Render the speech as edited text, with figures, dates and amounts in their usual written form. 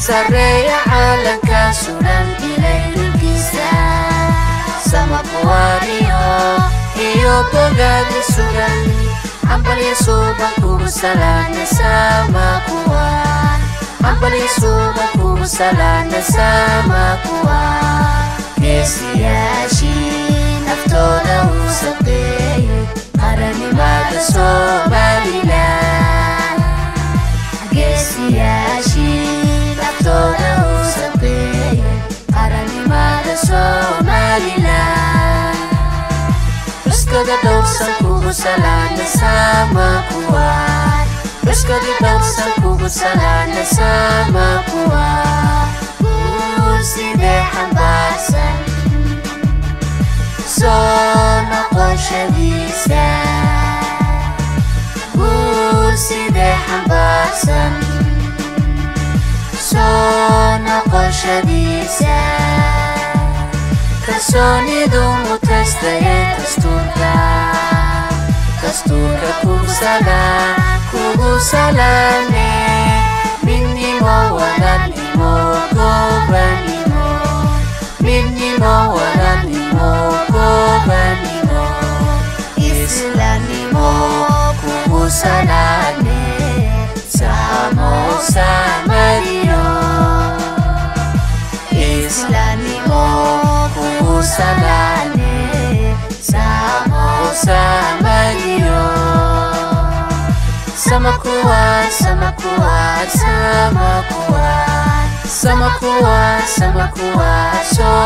Sareeya calanka suran ilaylulkiisa sama kuwariyo iyo bogaadi sugan Ambaliya suban kugu salaana sama kuwan Ambaliya suban kugu salaana sama kuwan geesiyaashii naftooda u shaqeeyay qaranimada Somaliland geesiyaashii naftooda u shaqeeyay qaranimada Somaliland Ruskada dhowrsan kugu salaana sama kuwan Ruskada dhowrsan kugu salaana sama kuwan Sidee xambaarsan soo noqoshadiisa sidee xambaarsan soo noqoshadiisa kalsoonidu mutaystayee dastuurka kugu salaame midnimo walaalnimo gobanimo midnimo walaalnimo gobanimo islaamnimo kugu salaame samo samariyo islaamnimo kugu salaame samo samariyo sama kuwan sama kuwan sama kuwan sama kuwan sama kuwan